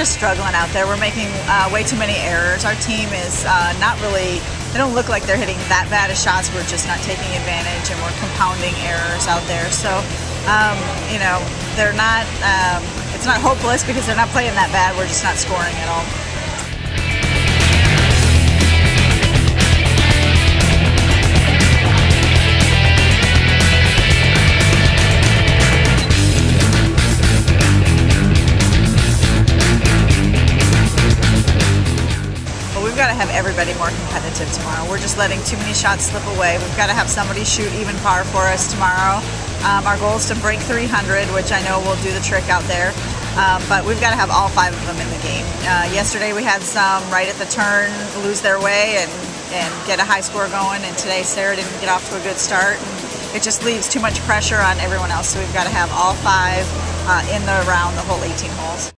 just struggling out there. We're making way too many errors. Our team is not really, they don't look like they're hitting that bad of shots. We're just not taking advantage, and we're compounding errors out there. So, you know, they're not, it's not hopeless because they're not playing that bad. We're just not scoring at all. We've got to have everybody more competitive tomorrow. We're just letting too many shots slip away. We've got to have somebody shoot even par for us tomorrow. Our goal is to break 300, which I know will do the trick out there. But we've got to have all 5 of them in the game. Yesterday we had some right at the turn lose their way and get a high score going, and today Sarah didn't get off to a good start. And it just leaves too much pressure on everyone else, so we've got to have all 5 in the round, the whole 18 holes.